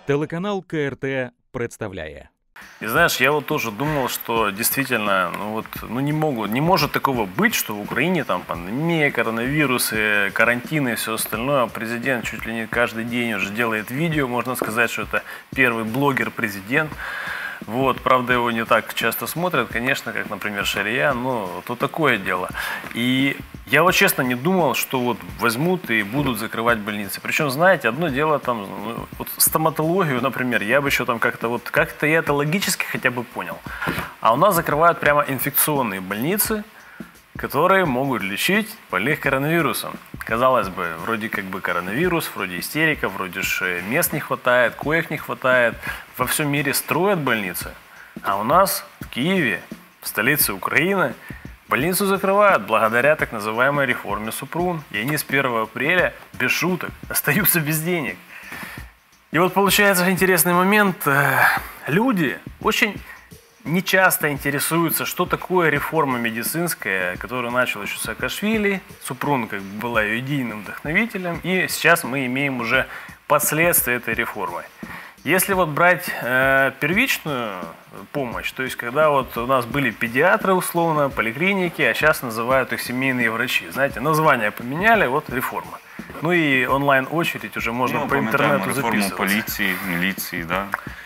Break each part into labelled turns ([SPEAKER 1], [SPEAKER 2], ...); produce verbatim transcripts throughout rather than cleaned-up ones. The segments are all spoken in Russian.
[SPEAKER 1] Телеканал КРТ представляє.
[SPEAKER 2] И знаешь, я вот тоже думал, что действительно, ну вот, ну не могут, не может такого быть, что в Украине там пандемия, коронавирусы, карантины и все остальное. Президент чуть ли не каждый день уже делает видео, можно сказать, что это первый блогер-президент. Вот, правда, его не так часто смотрят, конечно, как, например, Шария, но то такое дело. И я вот честно не думал, что вот возьмут и будут закрывать больницы. Причем, знаете, одно дело там, ну, вот стоматологию, например, я бы еще там как-то вот, как-то я это логически хотя бы понял. А у нас закрывают прямо инфекционные больницы, которые могут лечить больных коронавирусом. Казалось бы, вроде как бы коронавирус, вроде истерика, вроде же мест не хватает, коек не хватает. Во всем мире строят больницы. А у нас в Киеве, в столице Украины, больницу закрывают благодаря так называемой реформе Супрун. И они с первого апреля, без шуток, остаются без денег. И вот получается интересный момент. Люди очень не часто интересуются, что такое реформа медицинская, которую начал еще Саакашвили. Супрун как бы была ее идейным вдохновителем, и сейчас мы имеем уже последствия этой реформы. Если вот брать э, первичную помощь, то есть когда вот у нас были педиатры условно, поликлиники, а сейчас называют их семейные врачи. Знаете, название поменяли, вот реформа. Ну и онлайн-очередь уже можно ну, по интернету записываться.
[SPEAKER 3] Полиции, милиции, да.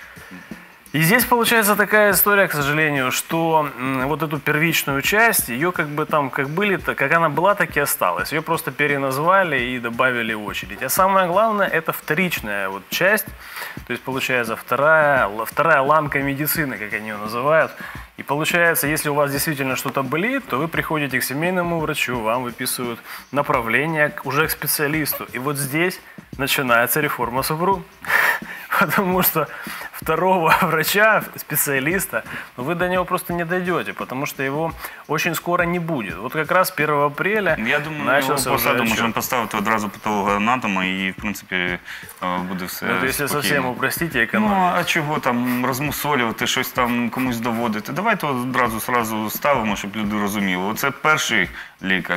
[SPEAKER 2] И здесь получается такая история, к сожалению, что вот эту первичную часть, ее как бы там, как были, как она была, так и осталась. Ее просто переназвали и добавили очередь. А самое главное, это вторичная вот часть, то есть получается вторая, вторая ланка медицины, как они ее называют. И получается, если у вас действительно что-то болит, то вы приходите к семейному врачу, вам выписывают направление уже к специалисту. И вот здесь начинается реформа Супрун. Потому что второго врача, специалиста, вы до него просто не дойдете, потому что его очень скоро не будет. Вот как раз первого апреля
[SPEAKER 3] я думаю,
[SPEAKER 2] начался
[SPEAKER 3] його посаду
[SPEAKER 2] вже
[SPEAKER 3] можемо поставити одразу патологоанатома і, в принципі, буде все
[SPEAKER 2] ну, якщо
[SPEAKER 3] спокійно.
[SPEAKER 2] зовсім упростити економію.
[SPEAKER 3] Ну, а чого там розмусолювати, щось там комусь доводити? Давайте одразу сразу ставимо, щоб люди розуміли. Оце перший лікар.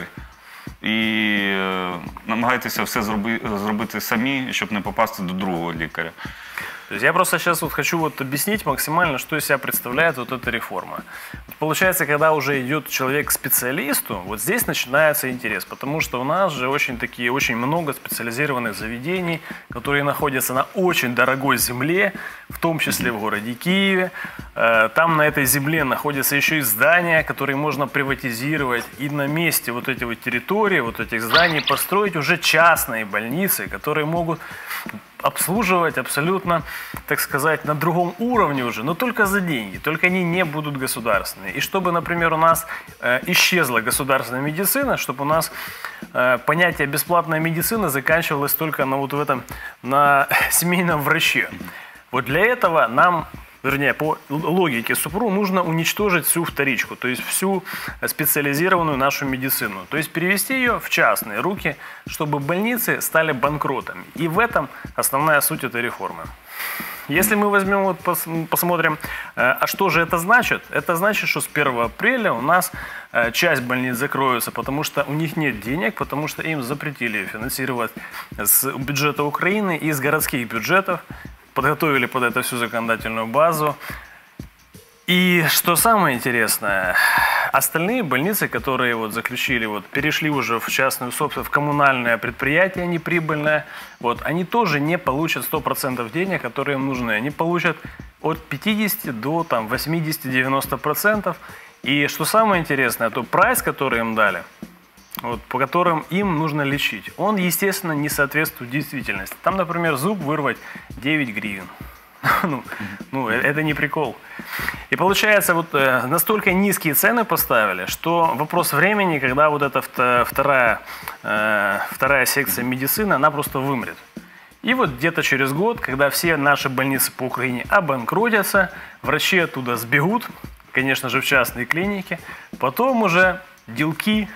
[SPEAKER 3] І е, намагайтеся все зроби, зробити самі, щоб не попасти до другого лікаря.
[SPEAKER 2] То есть я просто сейчас вот хочу вот объяснить максимально, что из себя представляет вот эта реформа. Вот получается, когда уже идет человек к специалисту, вот здесь начинается интерес, потому что у нас же очень такие, очень много специализированных заведений, которые находятся на очень дорогой земле, в том числе в городе Киеве. Там на этой земле находятся еще и здания, которые можно приватизировать, и на месте вот этой вот территории, вот этих зданий построить уже частные больницы, которые могут обслуживать абсолютно, так сказать, на другом уровне уже, но только за деньги, только они не будут государственные. И чтобы, например, у нас э, исчезла государственная медицина, чтобы у нас э, понятие бесплатная медицина заканчивалось только на вот в этом, на семейном враче. Вот для этого нам, вернее, по логике Супрун нужно уничтожить всю вторичку, то есть всю специализированную нашу медицину. То есть перевести ее в частные руки, чтобы больницы стали банкротами. И в этом основная суть этой реформы. Если мы возьмем, вот посмотрим, а что же это значит? Это значит, что с первого апреля у нас часть больниц закроется, потому что у них нет денег, потому что им запретили финансировать с бюджета Украины и из городских бюджетов. Подготовили под это всю законодательную базу. И что самое интересное, остальные больницы, которые вот заключили, вот, перешли уже в частную собственность, в коммунальное предприятие неприбыльное, вот, они тоже не получат сто процентов денег, которые им нужны. Они получат от пятидесяти до там, восьмидесяти-девяноста процентов. И что самое интересное, то прайс, который им дали, вот, по которым им нужно лечить, он, естественно, не соответствует действительности. Там, например, зуб вырвать девять гривен. ну, ну, это не прикол. И получается, вот э, настолько низкие цены поставили, что вопрос времени, когда вот эта вторая, э, вторая секция медицины, она просто вымрет. И вот где-то через год, когда все наши больницы по Украине обанкротятся, врачи оттуда сбегут, конечно же, в частные клиники, потом уже делки,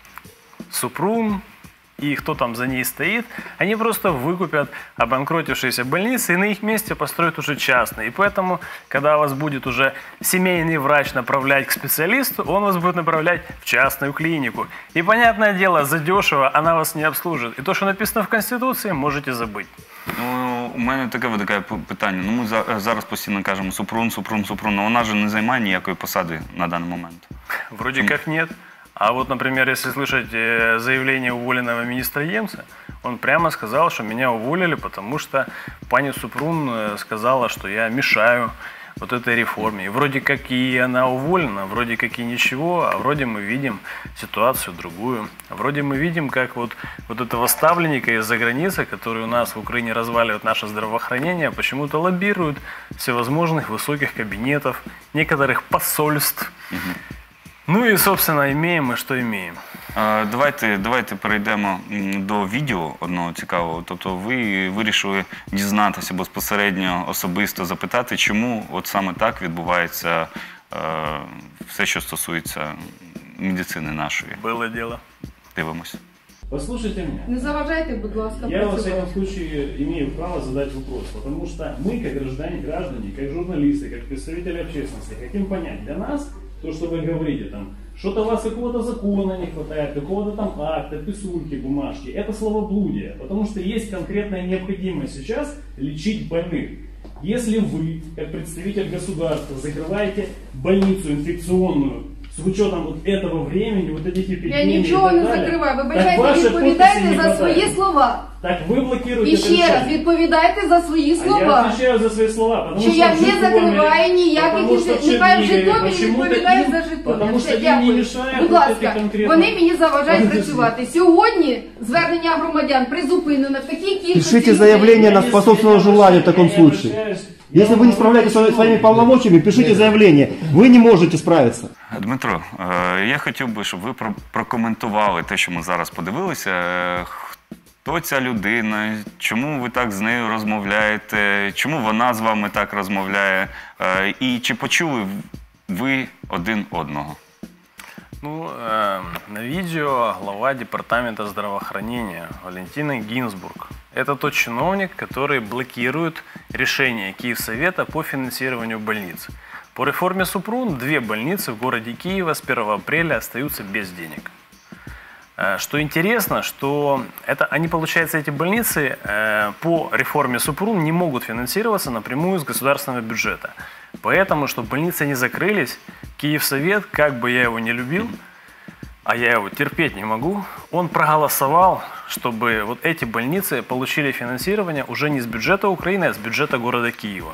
[SPEAKER 2] Супрун и кто там за ней стоит, они просто выкупят обанкротившиеся больницы и на их месте построят уже частные. И поэтому, когда вас будет уже семейный врач направлять к специалисту, он вас будет направлять в частную клинику. И, понятное дело, задешево она вас не обслужит. И то, что написано в Конституции, можете забыть.
[SPEAKER 3] Ну, у мене таке виникає питання. Ну, ми за- зараз постійно кажемо Супрун, Супрун, Супрун, але вона же не займає ніякої посади на даний момент.
[SPEAKER 2] Вроде как нет. А вот, например, если слышать э, заявление уволенного министра Емца, он прямо сказал, что меня уволили, потому что пани Супрун э, сказала, что я мешаю вот этой реформе. И вроде как и она уволена, вроде как и ничего, а вроде мы видим ситуацию другую. Вроде мы видим, как вот, вот этого ставленника из-за границы, который у нас в Украине разваливает наше здравоохранение, почему-то лоббирует всевозможных высоких кабинетов, некоторых посольств. Ну и, собственно, имеем мы, что имеем.
[SPEAKER 3] Е, Давайте, давайте перейдемо м, до відео одного цікавого. Тобто ви вирішили дізнатися безпосередньо, особисто запитати, чому от саме так відбувається е, все, що стосується медицини нашої.
[SPEAKER 2] Было дело.
[SPEAKER 3] Дивимось.
[SPEAKER 4] Послушайте меня.
[SPEAKER 5] Не заважайте, будь ласка,
[SPEAKER 4] Я, во
[SPEAKER 5] працювати.
[SPEAKER 4] всяком случае, имею право задать вопрос, потому что мы, как граждане, граждане, как журналисты, как представители общественности, хотим понять для нас, то, что вы говорите, там, что-то у вас какого-то закона не хватает, какого-то там акта, писульки, бумажки, это словоблудие, потому что есть конкретная необходимость сейчас лечить больных. Если вы, как представитель государства, закрываете больницу инфекционную, с учетом вот этого времени, вот этих
[SPEAKER 5] Я
[SPEAKER 4] эпидемий
[SPEAKER 5] нічого
[SPEAKER 4] и
[SPEAKER 5] не
[SPEAKER 4] так далее,
[SPEAKER 5] закриваю.
[SPEAKER 4] так
[SPEAKER 5] Вибачайте,
[SPEAKER 4] вашей
[SPEAKER 5] відповідайте
[SPEAKER 4] подписи не
[SPEAKER 5] за свої
[SPEAKER 4] хватает.
[SPEAKER 5] слова.
[SPEAKER 4] Так вы блокируете
[SPEAKER 5] І
[SPEAKER 4] это
[SPEAKER 5] ще раз,
[SPEAKER 4] решение.
[SPEAKER 5] відповідайте за свої
[SPEAKER 4] А я
[SPEAKER 5] слова.
[SPEAKER 4] отвечаю за свои слова, потому
[SPEAKER 5] Що
[SPEAKER 4] что
[SPEAKER 5] я
[SPEAKER 4] в
[SPEAKER 5] не
[SPEAKER 4] Житомире,
[SPEAKER 5] закриваю ніяких
[SPEAKER 4] потому что в
[SPEAKER 5] інфекцій. Нехай в
[SPEAKER 4] Чернигове
[SPEAKER 5] Житомирі
[SPEAKER 4] почему-то
[SPEAKER 5] відповідають
[SPEAKER 4] им-
[SPEAKER 5] за Житомир.
[SPEAKER 4] Потому
[SPEAKER 5] Все,
[SPEAKER 4] что им не
[SPEAKER 5] дякую.
[SPEAKER 4] мешает
[SPEAKER 5] Будь
[SPEAKER 4] вот
[SPEAKER 5] ласка,
[SPEAKER 4] эти конкретно...
[SPEAKER 5] вони мені заважають
[SPEAKER 4] Подождите.
[SPEAKER 5] працювати. Сьогодні звернення громадян призупинено в такій кількості.
[SPEAKER 6] Пишите
[SPEAKER 5] людей.
[SPEAKER 6] заявление на
[SPEAKER 4] Я
[SPEAKER 6] по собственному
[SPEAKER 4] не
[SPEAKER 6] желанию в таком
[SPEAKER 4] обращаюсь, я не
[SPEAKER 6] случае.
[SPEAKER 4] обращаюсь. Я
[SPEAKER 6] Если вы
[SPEAKER 4] вам
[SPEAKER 6] не справляетесь со
[SPEAKER 4] говорю,
[SPEAKER 6] своими
[SPEAKER 4] что-
[SPEAKER 6] полномочиями, пишите заявление. Вы не можете справиться.
[SPEAKER 3] Дмитро, е, я хотів би, щоб ви про- прокоментували те, що ми зараз подивилися. Е, Хто ця людина, чому ви так з нею розмовляєте, чому вона з вами так розмовляє, е, і чи почули ви один одного?
[SPEAKER 2] Ну, э, на видео глава департамента здравоохранения Валентина Гинзбург. Это тот чиновник, который блокирует решение Киевсовета по финансированию больниц. По реформе Супрун две больницы в городе Киева с первого апреля остаются без денег. Э, Что интересно, что это, они, получается, эти больницы э, по реформе Супрун не могут финансироваться напрямую с государственного бюджета. Поэтому, чтобы больницы не закрылись, Киевсовет, как бы я его не любил, а я его терпеть не могу, он проголосовал, чтобы вот эти больницы получили финансирование уже не с бюджета Украины, а с бюджета города Киева.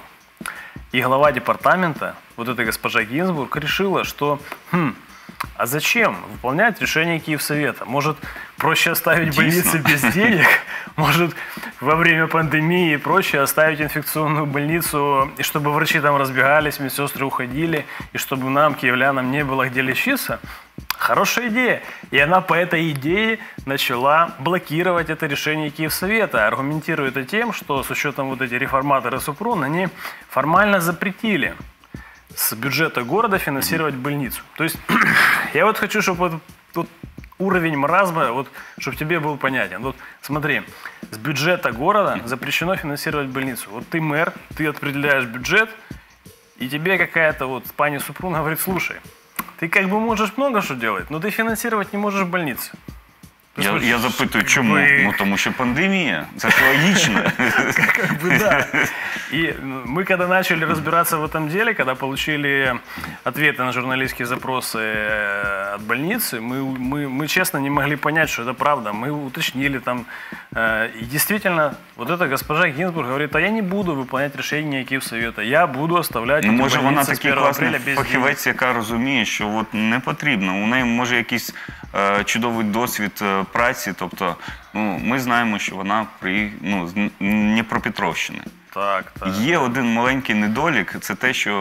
[SPEAKER 2] И глава департамента, вот эта госпожа Гинзбург, решила, что хм, а зачем выполнять решение Киевсовета? Может, проще оставить больницы без денег? Может, во время пандемии проще оставить инфекционную больницу, и чтобы врачи там разбегались, медсестры уходили, и чтобы нам, киевлянам, не было где лечиться? Хорошая идея. И она по этой идее начала блокировать это решение Киевсовета, аргументируя это тем, что с учетом вот эти реформаторы Супрун, они формально запретили с бюджета города финансировать больницу. То есть я вот хочу, чтобы вот, вот уровень маразма, вот, чтобы тебе был понятен. Вот смотри, с бюджета города запрещено финансировать больницу. Вот ты мэр, ты определяешь бюджет, и тебе какая-то вот пани Супрун говорит: слушай, ты как бы можешь много что делать, но ты финансировать не можешь больницы.
[SPEAKER 3] Я, я запитую, чому?
[SPEAKER 2] Ви-
[SPEAKER 3] Ну, тому що пандемія. Це ж логічно.
[SPEAKER 2] Как бы да. И мы когда начали разбираться в этом деле, когда получили ответы на журналистские запросы э, от больницы, мы, мы, мы честно не могли понять, что это правда. Мы уточнили там. э, И действительно, вот эта госпожа Гинзбург говорит: а я не буду выполнять решение Киевсовета, я буду оставлять
[SPEAKER 3] Ну,
[SPEAKER 2] эти
[SPEAKER 3] може, вона
[SPEAKER 2] больницы с
[SPEAKER 3] такий
[SPEAKER 2] первого
[SPEAKER 3] класний
[SPEAKER 2] апреля без денег.
[SPEAKER 3] фахівець, яка розуміє, що от не потрібно. У неї може якийсь е, чудовий досвід е, праці. Тобто, ну, ми знаємо, що вона при, ну, з Дніпропетровщини.
[SPEAKER 2] Так, так.
[SPEAKER 3] Є один маленький недолік, це те, що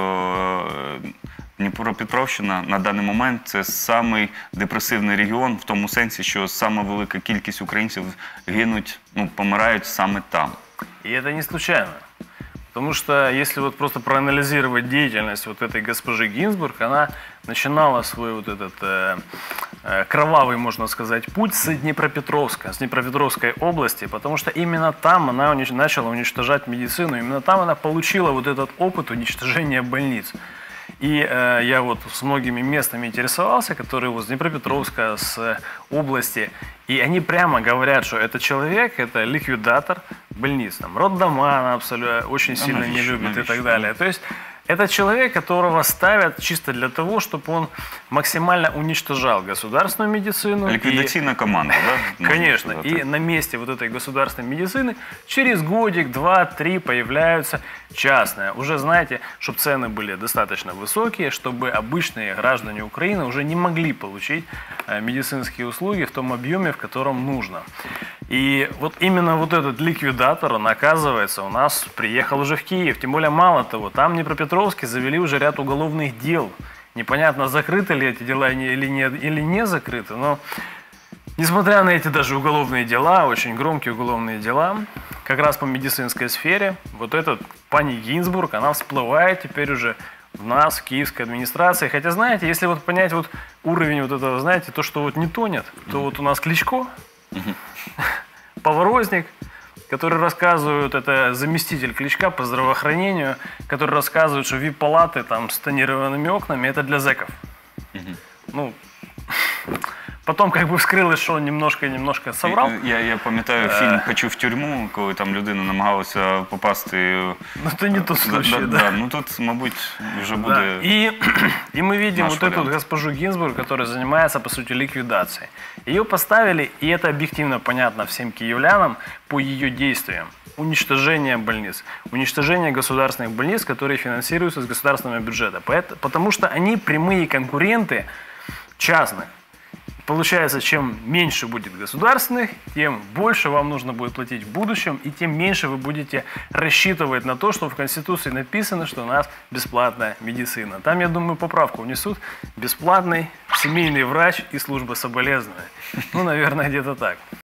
[SPEAKER 3] е, Дніпропетровщина на даний момент це самий депресивний регіон, в тому сенсі, що сама велика кількість українців гинуть, ну, помирають саме там.
[SPEAKER 2] И это не случайно. Потому что если вот просто проанализировать деятельность вот этой госпожи Гинзбург, она начинала свой вот этот э, э, кровавый, можно сказать, путь с Днепропетровска, с Днепропетровской области, потому что именно там она унич- начала уничтожать медицину, именно там она получила вот этот опыт уничтожения больниц. И э, я вот с многими местными интересовался, которые вот с Днепропетровска, с области, и они прямо говорят, что это человек, это ликвидатор больниц, там, роддома она абсолютно очень
[SPEAKER 3] А
[SPEAKER 2] сильно не
[SPEAKER 3] навіщо?
[SPEAKER 2] любит и
[SPEAKER 3] Навіщо?
[SPEAKER 2] так далее. То есть это человек, которого ставят чисто для того, чтобы он максимально уничтожал государственную медицину. и-
[SPEAKER 3] Ліквідаційна команда, да? можна
[SPEAKER 2] Конечно.
[SPEAKER 3] сказати?
[SPEAKER 2] И на месте вот этой государственной медицины через годик, два, три появляются частные. Уже знаете, чтобы цены были достаточно высокие, чтобы обычные граждане Украины уже не могли получить э, медицинские услуги в том объеме, в котором нужно. И вот именно вот этот ликвидатор, он, оказывается, у нас приехал уже в Киев. Тем более, мало того, там в Днепропетровске завели уже ряд уголовных дел. Непонятно, закрыты ли эти дела или не, или не закрыты, но несмотря на эти даже уголовные дела, очень громкие уголовные дела, как раз по медицинской сфере, вот этот пани Гинзбург, она всплывает теперь уже в нас, в киевской администрации. Хотя, знаете, если вот понять вот уровень вот этого, знаете, то, что вот не тонет, то вот у нас Кличко, Поворозник, который рассказывают, это заместитель Кличка по здравоохранению, который рассказывает, что ви ай пи-палаты там с тонированными окнами, это для зэков. Ну, потом как бы вскрылось, что он немножко-немножко соврал.
[SPEAKER 3] Я, я пам'ятаю фільм «Хочу в тюрму», коли там людина намагалася попасти.
[SPEAKER 2] Но это не тот случай,
[SPEAKER 3] да,
[SPEAKER 2] да.
[SPEAKER 3] да. Ну тут, мабуть, вже
[SPEAKER 2] Да.
[SPEAKER 3] буде.
[SPEAKER 2] И, и мы видим
[SPEAKER 3] наш
[SPEAKER 2] вот эту
[SPEAKER 3] вариант.
[SPEAKER 2] госпожу Гинзбург, которая занимается, по сути, ликвидацией. Ее поставили, и это объективно понятно всем киевлянам по ее действиям. Уничтожение больниц. Уничтожение государственных больниц, которые финансируются с государственного бюджета. Поэт- Потому что они прямые конкуренты частных. Получается, чем меньше будет государственных, тем больше вам нужно будет платить в будущем, и тем меньше вы будете рассчитывать на то, что в Конституции написано, что у нас бесплатная медицина. Там, я думаю, поправку внесут: бесплатный семейный врач и служба соболезнования. Ну, наверное, где-то так.